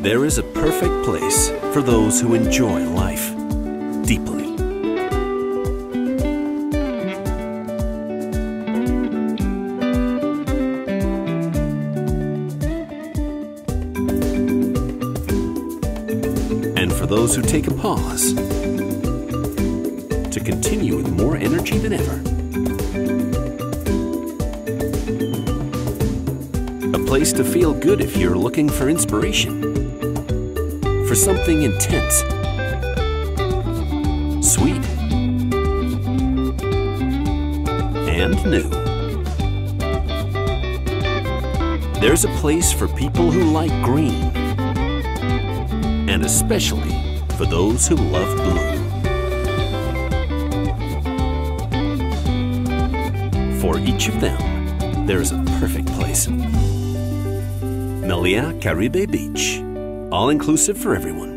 There is a perfect place for those who enjoy life deeply. And for those who take a pause to continue with more energy than ever. A place to feel good if you're looking for inspiration, for something intense, sweet, and new. There's a place for people who like green, and especially for those who love blue. For each of them, there's a perfect place. Meliá Caribe Beach, all-inclusive for everyone.